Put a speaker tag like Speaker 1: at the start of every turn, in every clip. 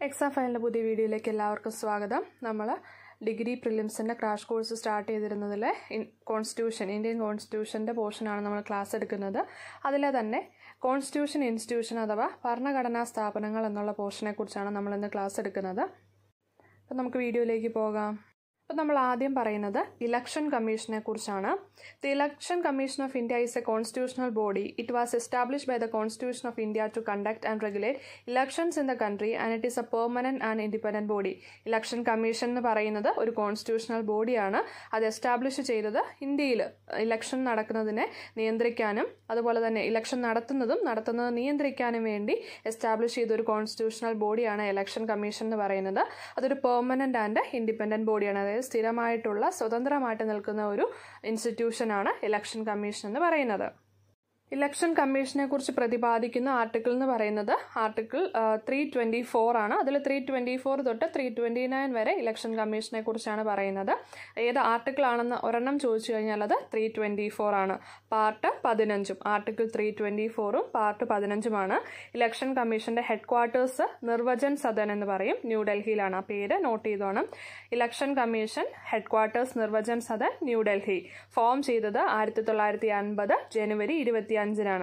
Speaker 1: Exam ഫയലിൻ്റെ പുതിയ വീഡിയോയിലേക്ക് എല്ലാവർക്കും സ്വാഗതം. നമ്മൾ ഡിഗ്രി പ്രിലിംസിൻ്റെ ക്രാഷ് കോഴ്സ് സ്റ്റാർട്ട് ചെയ്തിരുന്നതിലെ ഇന്ത്യൻ കോൺസ്റ്റിറ്റ്യൂഷൻ്റെ പോർഷനാണ് നമ്മൾ ക്ലാസ് എടുക്കുന്നത്. അതിലെ തന്നെ കോൺസ്റ്റിറ്റ്യൂഷൻ ഇൻസ്റ്റിറ്റ്യൂഷൻ അഥവാ ഭരണഘടനാ സ്ഥാപനങ്ങൾ എന്നുള്ള പോർഷനെക്കുറിച്ചാണ് നമ്മളിന്ന് ക്ലാസ് എടുക്കുന്നത്. അപ്പം നമുക്ക് വീഡിയോയിലേക്ക് പോകാം. അപ്പോൾ നമ്മൾ ആദ്യം പറയുന്നത് ഇലക്ഷൻ കമ്മീഷനെ കുറിച്ചാണ്. The election commission of India is a constitutional body. It was established by the constitution of India to conduct and regulate elections in the country and it is a permanent and independent body. Election commission എന്ന് പറയുന്നത് ഒരു constitutional ബോഡിയാണ്. അത് establish ചെയ്തത് ഇന്ത്യയിൽ election നടക്കുന്നതിനെ നിയന്ത്രിക്കാനും അതുപോലെ തന്നെ ഇലക്ഷൻ നടത്തുന്നത് നിയന്ത്രിക്കാനും വേണ്ടി എസ്റ്റാബ്ലിഷ് ചെയ്ത ഒരു കോൺസ്റ്റിറ്റ്യൂഷണൽ ബോഡിയാണ് ഇലക്ഷൻ കമ്മീഷൻ എന്ന് പറയുന്നത്. അതൊരു പെർമനന്റ് ആൻഡ് ഇൻഡിപെൻഡന്റ് ബോഡിയാണ്. അതായത് സ്ഥിരമായിട്ടുള്ള സ്വതന്ത്രമായിട്ട് നിൽക്കുന്ന ഒരു ഇൻസ്റ്റിറ്റ്യൂഷനാണ് ഇലക്ഷൻ കമ്മീഷൻ എന്ന് പറയുന്നത്. ഇലക്ഷൻ കമ്മീഷനെ കുറിച്ച് പ്രതിപാദിക്കുന്ന ആർട്ടിക്കിൾ എന്ന് പറയുന്നത് ആർട്ടിക്കിൾ 324 ആണ്. അതിൽ 324 തൊട്ട് 329 വരെ ഇലക്ഷൻ കമ്മീഷനെ കുറിച്ചാണ് പറയുന്നത്. ഏത് ആർട്ടിക്കിൾ ആണെന്ന് ഒരെണ്ണം ചോദിച്ചു കഴിഞ്ഞാൽ അത് 324 ആണ്. പാർട്ട് 15 ആർട്ടിക്കിൾ 324 പാർട്ട് 15 ഇലക്ഷൻ കമ്മീഷന്റെ ഹെഡ് ക്വാർട്ടേഴ്സ് നിർവചൻ സദൻ എന്ന് പറയും. ന്യൂഡൽഹിയിലാണ്. ആ പേര് നോട്ട് ചെയ്തോണം. Election commission headquarters Nirvachan Sadan New Delhi. Form ചെയ്തത് 1950 ജനുവരി 25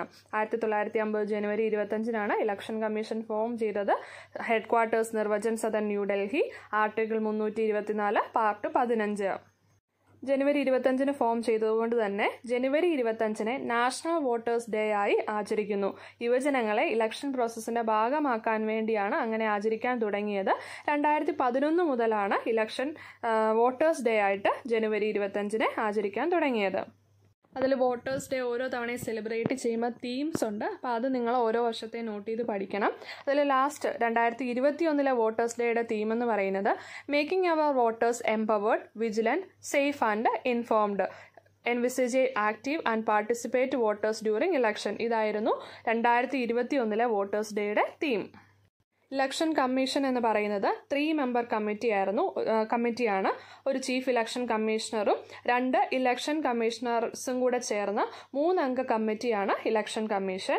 Speaker 1: 1950 ജനുവരി 25 ഇലക്ഷൻ കമ്മീഷൻ ഫോം ചെയ്തത്. Headquarters Nirvachan Sadan New Delhi. Article 324 part 15. ജനുവരി 25 ഫോം ചെയ്തതുകൊണ്ട് തന്നെ ജനുവരി 25 നാഷണൽ വോട്ടേഴ്സ് ഡേ ആയി ആചരിക്കുന്നു. യുവജനങ്ങളെ ഇലക്ഷൻ പ്രോസസ്സിന്റെ ഭാഗമാക്കാൻ വേണ്ടിയാണ് അങ്ങനെ ആചരിക്കാൻ തുടങ്ങിയത്. 2011 മുതലാണ് ഇലക്ഷൻ വോട്ടേഴ്സ് ഡേ ആയിട്ട് ജനുവരി 25 ആചരിക്കാൻ തുടങ്ങിയത്. അതിൽ വോട്ടേഴ്സ് ഡേ ഓരോ തവണയും സെലിബ്രേറ്റ് ചെയ്യുമ്പോൾ തീംസ് ഉണ്ട്. അപ്പോൾ അത് നിങ്ങൾ ഓരോ വർഷത്തെ നോട്ട് ചെയ്ത് പഠിക്കണം. അതിൽ ലാസ്റ്റ് 2021 വോട്ടേഴ്സ് ഡേയുടെ തീം എന്ന് പറയുന്നത് making our voters empowered, vigilant, safe and informed, envisage active and participate voters during election. ഇതായിരുന്നു 2021 വോട്ടേഴ്സ് ഡേയുടെ തീം. ഇലക്ഷൻ കമ്മീഷൻ എന്ന് പറയുന്നത് 3 മെമ്പർ കമ്മിറ്റിയാണ്. ഒരു ചീഫ് ഇലക്ഷൻ കമ്മീഷണറും 2 ഇലക്ഷൻ കമ്മീഷണേഴ്സും കൂടെ ചേർന്ന് 3 അംഗ കമ്മിറ്റിയാണ് ഇലക്ഷൻ കമ്മീഷൻ.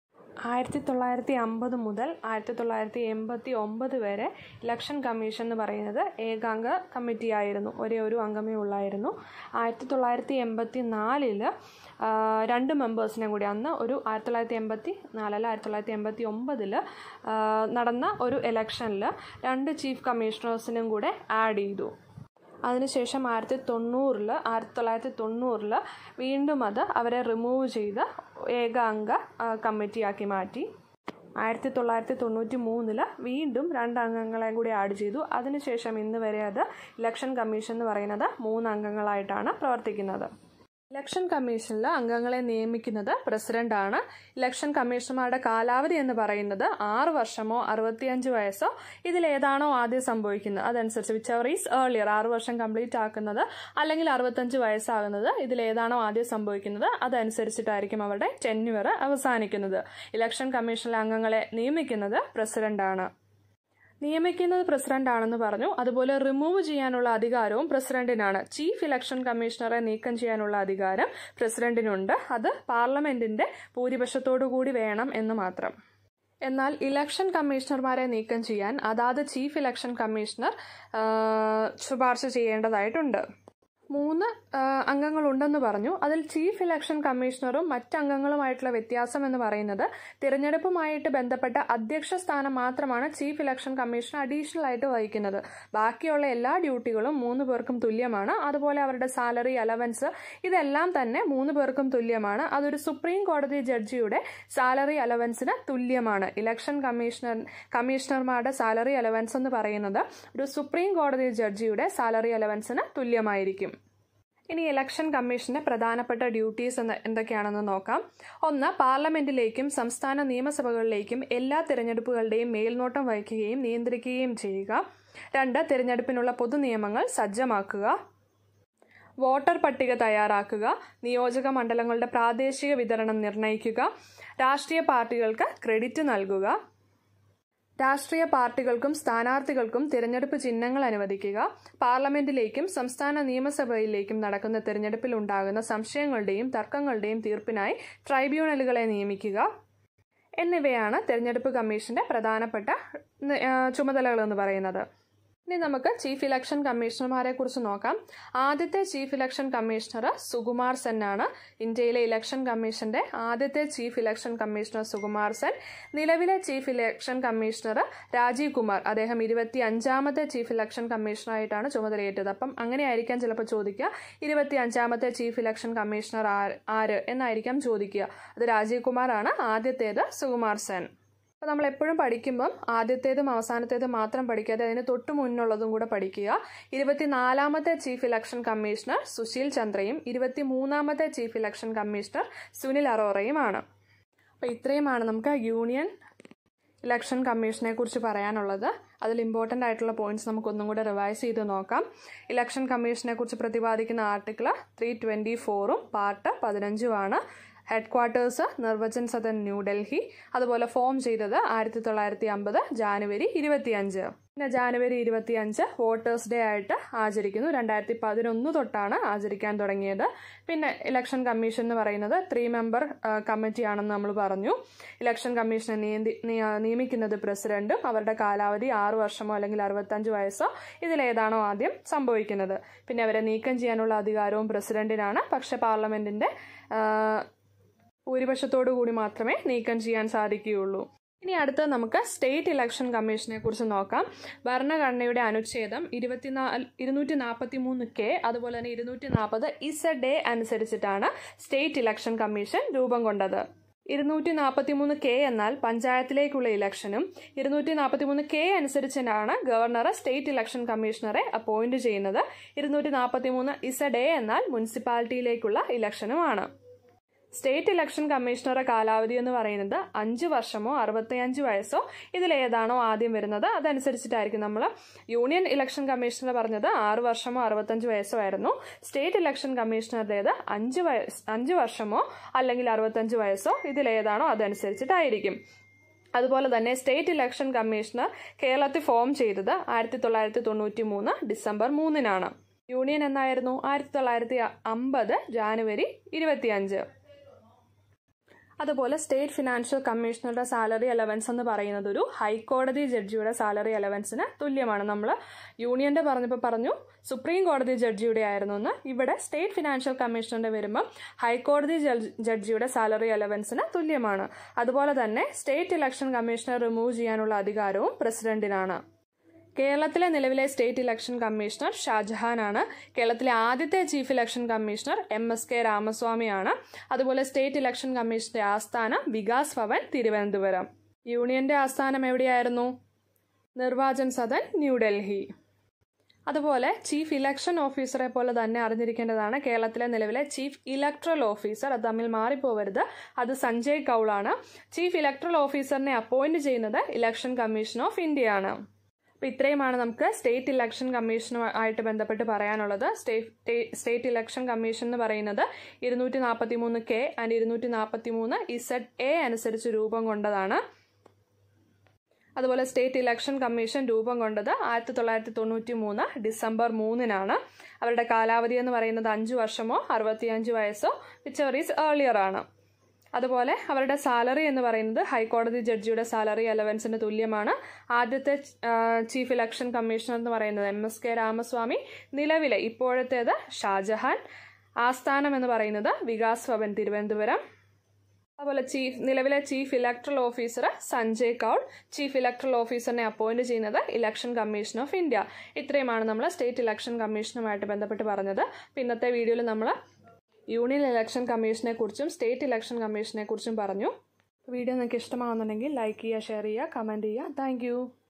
Speaker 1: 1950 മുതൽ 1989 വരെ ഇലക്ഷൻ കമ്മീഷൻ എന്ന് പറയുന്നത് ഏകാംഗ കമ്മിറ്റിയായിരുന്നു. ഒരേ ഒരു അംഗമേ ഉള്ളായിരുന്നു. 1984 2 മെമ്പേഴ്സിനെ കൂടി, അന്ന് ഒരു 1989 നടന്ന ഒരു ഇലക്ഷനിൽ 2 ചീഫ് കമ്മീഷണേഴ്സിനും കൂടെ ആഡ് ചെയ്തു. അതിനുശേഷം 1990 വീണ്ടും അവരെ റിമൂവ് ചെയ്ത് ഏകാംഗ കമ്മിറ്റിയാക്കി മാറ്റി. 1993 വീണ്ടും 2 അംഗങ്ങളെ കൂടി ആഡ് ചെയ്തു. അതിനുശേഷം ഇന്ന് വരെ ഇലക്ഷൻ കമ്മീഷൻ എന്ന് പറയുന്നത് 3 അംഗങ്ങളായിട്ടാണ് പ്രവർത്തിക്കുന്നത്. ഇലക്ഷൻ കമ്മീഷനിൽ അംഗങ്ങളെ നിയമിക്കുന്നത് പ്രസിഡന്റ് ആണ്. ഇലക്ഷൻ കമ്മീഷണർമാരുടെ കാലാവധി എന്ന് പറയുന്നത് 6 വർഷമോ 65 വയസ്സോ ഇതിലേതാണോ ആദ്യം സംഭവിക്കുന്നത് അതനുസരിച്ച്, വിച്ചെവർ ഈസ് ഏർലിയർ, 6 വർഷം കംപ്ലീറ്റ് ആക്കുന്നത് അല്ലെങ്കിൽ 65 വയസ്സാകുന്നത്, ഇതിലേതാണോ ആദ്യം സംഭവിക്കുന്നത് അതനുസരിച്ചിട്ടായിരിക്കും അവരുടെ ടെന്യൂർ അവസാനിക്കുന്നത്. ഇലക്ഷൻ കമ്മീഷനിലെ അംഗങ്ങളെ നിയമിക്കുന്നത് പ്രസിഡന്റ് ആണ്. നിയമിക്കുന്നത് പ്രസിഡന്റ് ആണെന്ന് പറഞ്ഞു. അതുപോലെ റിമൂവ് ചെയ്യാനുള്ള അധികാരവും പ്രസിഡന്റിനാണ്. ചീഫ് ഇലക്ഷൻ കമ്മീഷണറെ നീക്കം ചെയ്യാനുള്ള അധികാരം പ്രസിഡന്റിനുണ്ട്. അത് പാർലമെന്റിന്റെ ഭൂരിപക്ഷത്തോടു കൂടി വേണം എന്ന് മാത്രം. എന്നാൽ ഇലക്ഷൻ കമ്മീഷണർമാരെ നീക്കം ചെയ്യാൻ അതാത് ചീഫ് ഇലക്ഷൻ കമ്മീഷണർ ശുപാർശ ചെയ്യേണ്ടതായിട്ടുണ്ട്. 3 അംഗങ്ങളുണ്ടെന്ന് പറഞ്ഞു. അതിൽ ചീഫ് ഇലക്ഷൻ കമ്മീഷണറും മറ്റംഗങ്ങളുമായിട്ടുള്ള വ്യത്യാസം എന്ന് പറയുന്നത് തിരഞ്ഞെടുപ്പുമായിട്ട് ബന്ധപ്പെട്ട അധ്യക്ഷ സ്ഥാനം മാത്രമാണ് ചീഫ് ഇലക്ഷൻ കമ്മീഷണർ അഡീഷണൽ ആയിട്ട് വഹിക്കുന്നത്. ബാക്കിയുള്ള എല്ലാ ഡ്യൂട്ടികളും 3 പേർക്കും തുല്യമാണ്. അതുപോലെ അവരുടെ സാലറി, അലവൻസ് ഇതെല്ലാം തന്നെ 3 പേർക്കും തുല്യമാണ്. അതൊരു സുപ്രീം കോടതി ജഡ്ജിയുടെ സാലറി അലവൻസിന് തുല്യമാണ്. ഇലക്ഷൻ കമ്മീഷണർമാരുടെ സാലറി അലവൻസ് എന്ന് പറയുന്നത് ഒരു സുപ്രീം കോടതി ജഡ്ജിയുടെ സാലറി അലവൻസിന് തുല്യമായിരിക്കും. ഇനി ഇലക്ഷൻ കമ്മീഷന്റെ പ്രധാനപ്പെട്ട ഡ്യൂട്ടീസ് എന്തൊക്കെയാണെന്ന് നോക്കാം. 1. പാർലമെന്റിലേക്കും സംസ്ഥാന നിയമസഭകളിലേക്കും എല്ലാ തിരഞ്ഞെടുപ്പുകളുടെയും മേൽനോട്ടം വഹിക്കുകയും നിയന്ത്രിക്കുകയും ചെയ്യുക. 2. തിരഞ്ഞെടുപ്പിനുള്ള പൊതുനിയമങ്ങൾ സജ്ജമാക്കുക. വോട്ടർ പട്ടിക തയ്യാറാക്കുക. നിയോജക മണ്ഡലങ്ങളുടെ പ്രാദേശിക വിതരണം നിർണ്ണയിക്കുക. രാഷ്ട്രീയ പാർട്ടികൾക്ക് ക്രെഡിറ്റ് നൽകുക. രാഷ്ട്രീയ പാർട്ടികൾക്കും സ്ഥാനാർത്ഥികൾക്കും തിരഞ്ഞെടുപ്പ് ചിഹ്നങ്ങൾ അനുവദിക്കുക. പാർലമെന്റിലേക്കും സംസ്ഥാന നിയമസഭയിലേക്കും നടക്കുന്ന തിരഞ്ഞെടുപ്പിൽ ഉണ്ടാകുന്ന സംശയങ്ങളുടെയും തർക്കങ്ങളുടെയും തീർപ്പിനായി ട്രൈബ്യൂണലുകളെ നിയമിക്കുക. എന്നിവയാണ് തിരഞ്ഞെടുപ്പ് കമ്മീഷന്റെ പ്രധാനപ്പെട്ട ചുമതലകളെന്ന് പറയുന്നത്. ഇനി നമുക്ക് ചീഫ് ഇലക്ഷൻ കമ്മീഷണർമാരെ കുറിച്ച് നോക്കാം. ആദ്യത്തെ chief election commissioner Sukumar Sen ആണ്. ഇന്ത്യയിലെ ഇലക്ഷൻ കമ്മീഷന്റെ ആദ്യത്തെ chief election commissioner Sukumar Sen. നിലവിലെ chief election commissioner Rajiv Kumar. അദ്ദേഹം 25ാമത്തെ ചീഫ് ഇലക്ഷൻ കമ്മീഷണറായിട്ടാണ് ചുമതലയേറ്റത്. അപ്പം അങ്ങനെയായിരിക്കാം ചിലപ്പോൾ ചോദിക്കുക, 25ാമത്തെ ചീഫ് ഇലക്ഷൻ കമ്മീഷണർ ആര് എന്നായിരിക്കാം ചോദിക്കുക. അത് രാജീവ് കുമാർ ആണ്. ആദ്യത്തേത് സുകുമാർ സെൻ. അപ്പോൾ നമ്മൾ എപ്പോഴും പഠിക്കുമ്പം ആദ്യത്തേതും അവസാനത്തേതും മാത്രം പഠിക്കാതെ അതിന് തൊട്ട് മുന്നുള്ളതും കൂടെ പഠിക്കുക. 24ാമത്തെ ചീഫ് ഇലക്ഷൻ കമ്മീഷണർ സുശീൽ ചന്ദ്രയും 23ാമത്തെ ചീഫ് ഇലക്ഷൻ കമ്മീഷണർ സുനിൽ അറോറയുമാണ്. അപ്പോൾ ഇത്രയുമാണ് നമുക്ക് യൂണിയൻ ഇലക്ഷൻ കമ്മീഷനെ കുറിച്ച് പറയാനുള്ളത്. അതിൽ ഇമ്പോർട്ടൻ്റ് ആയിട്ടുള്ള പോയിന്റ്സ് നമുക്കൊന്നും കൂടെ റിവൈസ് ചെയ്ത് നോക്കാം. ഇലക്ഷൻ കമ്മീഷനെ കുറിച്ച് പ്രതിപാദിക്കുന്ന article 324 part 15 headquarters Nirvachan Sadan New Delhi. അതുപോലെ ഫോം ചെയ്തത് 1950 ജാനുവരി 25. പിന്നെ ജാനുവരി 25 വോട്ടേഴ്സ് ഡേ ആയിട്ട് ആചരിക്കുന്നു. 2011 തൊട്ടാണ് ആചരിക്കാൻ തുടങ്ങിയത്. പിന്നെ ഇലക്ഷൻ കമ്മീഷൻ എന്ന് പറയുന്നത് 3 മെമ്പർ കമ്മിറ്റിയാണെന്ന് നമ്മൾ പറഞ്ഞു. ഇലക്ഷൻ കമ്മീഷനെ നിയമിക്കുന്നത് പ്രസിഡന്റും അവരുടെ കാലാവധി 6 വർഷമോ അല്ലെങ്കിൽ 65 വയസ്സോ ഇതിലേതാണോ ആദ്യം സംഭവിക്കുന്നത്. പിന്നെ അവരെ നീക്കം ചെയ്യാനുള്ള അധികാരവും പ്രസിഡന്റിനാണ്. പക്ഷെ പാർലമെന്റിന്റെ ഭൂരിപക്ഷത്തോടു കൂടി മാത്രമേ നീക്കം ചെയ്യാൻ സാധിക്കുകയുള്ളൂ. ഇനി അടുത്ത് നമുക്ക് സ്റ്റേറ്റ് ഇലക്ഷൻ കമ്മീഷനെ കുറിച്ച് നോക്കാം. ഭരണഘടനയുടെ അനുച്ഛേദം 243K അതുപോലെ തന്നെ 240 അനുസരിച്ചിട്ടാണ് സ്റ്റേറ്റ് ഇലക്ഷൻ കമ്മീഷൻ രൂപം കൊണ്ടത്. 243K എന്നാൽ പഞ്ചായത്തിലേക്കുള്ള ഇലക്ഷനും 243K അനുസരിച്ചാണ് ഗവർണർ സ്റ്റേറ്റ് ഇലക്ഷൻ കമ്മീഷണറെ അപ്പോയിന്റ് ചെയ്യുന്നത്. 243 എന്നാൽ മുനിസിപ്പാലിറ്റിയിലേക്കുള്ള ഇലക്ഷനുമാണ്. സ്റ്റേറ്റ് ഇലക്ഷൻ കമ്മീഷണറുടെ കാലാവധി എന്ന് പറയുന്നത് 5 വർഷമോ 65 വയസ്സോ ഇതിലേതാണോ ആദ്യം വരുന്നത് അതനുസരിച്ചിട്ടായിരിക്കും. നമ്മൾ യൂണിയൻ ഇലക്ഷൻ കമ്മീഷണർ പറഞ്ഞത് 6 വർഷമോ 65 വയസ്സോ ആയിരുന്നു. സ്റ്റേറ്റ് ഇലക്ഷൻ കമ്മീഷണറുടേത് 5 വർഷമോ അല്ലെങ്കിൽ 65 വയസ്സോ ഇതിലേതാണോ അതനുസരിച്ചിട്ടായിരിക്കും. അതുപോലെ തന്നെ സ്റ്റേറ്റ് ഇലക്ഷൻ കമ്മീഷണർ കേരളത്തിൽ ഫോം ചെയ്തത് 1993 ഡിസംബർ 3. യൂണിയൻ എന്നായിരുന്നു 1950 ജാനുവരി 25. അതുപോലെ സ്റ്റേറ്റ് ഫിനാൻഷ്യൽ കമ്മീഷണറുടെ സാലറി അലവൻസ് എന്ന് പറയുന്നത് ഒരു ഹൈക്കോടതി ജഡ്ജിയുടെ സാലറി അലവൻസിന് തുല്യമാണ്. നമ്മൾ യൂണിയന്റെ പറഞ്ഞപ്പോൾ പറഞ്ഞു സുപ്രീം കോടതി ജഡ്ജിയുടെ ആയിരുന്നു എന്ന്. ഇവിടെ സ്റ്റേറ്റ് ഫിനാൻഷ്യൽ കമ്മീഷണറുടെ വരുമ്പോൾ ഹൈക്കോടതി ജഡ്ജിയുടെ സാലറി അലവൻസിന് തുല്യമാണ്. അതുപോലെ തന്നെ സ്റ്റേറ്റ് ഇലക്ഷൻ കമ്മീഷണർ റിമൂവ് ചെയ്യാനുള്ള അധികാരവും പ്രസിഡന്റിനാണ്. കേരളത്തിലെ നിലവിലെ സ്റ്റേറ്റ് ഇലക്ഷൻ കമ്മീഷണർ ഷാജഹാനാണ്. കേരളത്തിലെ ആദ്യത്തെ ചീഫ് ഇലക്ഷൻ കമ്മീഷണർ Msc രാമസ്വാമിയാണ്. അതുപോലെ സ്റ്റേറ്റ് ഇലക്ഷൻ കമ്മീഷന്റെ ആസ്ഥാനം വികാസ് ഭവൻ തിരുവനന്തപുരം. യൂണിയന്റെ ആസ്ഥാനം എവിടെയായിരുന്നു? നിർവാചൻ സദൻ ന്യൂഡൽഹി. അതുപോലെ ചീഫ് ഇലക്ഷൻ ഓഫീസറെ പോലെ തന്നെ അറിഞ്ഞിരിക്കേണ്ടതാണ് കേരളത്തിലെ നിലവിലെ ചീഫ് ഇലക്ട്രൽ ഓഫീസർ. അത് തമ്മിൽ മാറിപ്പോവരുത്. അത് സഞ്ജയ് കൗളാണ്. ചീഫ് ഇലക്ട്രൽ ഓഫീസറിനെ അപ്പോയിന്റ് ചെയ്യുന്നത് ഇലക്ഷൻ കമ്മീഷൻ ഓഫ് ഇന്ത്യ ആണ്. അപ്പോൾ ഇത്രയുമാണ് നമുക്ക് സ്റ്റേറ്റ് ഇലക്ഷൻ കമ്മീഷനുമായിട്ട് ബന്ധപ്പെട്ട് പറയാനുള്ളത്. സ്റ്റേറ്റ് ഇലക്ഷൻ കമ്മീഷൻ എന്ന് പറയുന്നത് 243K ആൻഡ് 243 അനുസരിച്ച് രൂപം കൊണ്ടതാണ്. അതുപോലെ സ്റ്റേറ്റ് ഇലക്ഷൻ കമ്മീഷൻ രൂപം കൊണ്ടത് 1993 ഡിസംബർ 3. അവരുടെ കാലാവധി എന്ന് പറയുന്നത് 5 വർഷമോ 65 വയസ്സോ വിച്ചെവർ ഈസ് ഏർലിയർ ആണ്. അതുപോലെ അവരുടെ സാലറി എന്ന് പറയുന്നത് ഹൈക്കോടതി ജഡ്ജിയുടെ സാലറി അലവൻസിന് തുല്യമാണ്. ആദ്യത്തെ ചീഫ് ഇലക്ഷൻ കമ്മീഷണർ എന്ന് പറയുന്നത് Msc രാമസ്വാമി. നിലവിലെ ഇപ്പോഴത്തേത് ഷാജഹാൻ. ആസ്ഥാനം എന്ന് പറയുന്നത് വികാസ് ഭവൻ തിരുവനന്തപുരം. അതുപോലെ നിലവിലെ chief electoral officer Sanjay Kaul. Chief electoral ഓഫീസറിനെ അപ്പോയിന്റ് ചെയ്യുന്നത് ഇലക്ഷൻ കമ്മീഷൻ ഓഫ് ഇന്ത്യ. ഇത്രയുമാണ് നമ്മൾ സ്റ്റേറ്റ് ഇലക്ഷൻ കമ്മീഷനുമായിട്ട് ബന്ധപ്പെട്ട് പറഞ്ഞത്. ഇന്നത്തെ വീഡിയോയിൽ നമ്മൾ യൂണിയൻ ഇലക്ഷൻ കമ്മീഷനെ കുറിച്ചും സ്റ്റേറ്റ് ഇലക്ഷൻ കമ്മീഷനെ കുറിച്ചും പറഞ്ഞു. വീഡിയോ നിങ്ങൾക്ക് ഇഷ്ടമാകുന്നുണ്ടെങ്കിൽ ലൈക്ക് ചെയ്യുക, ഷെയർ ചെയ്യുക, കമൻറ്റ് ചെയ്യുക. താങ്ക്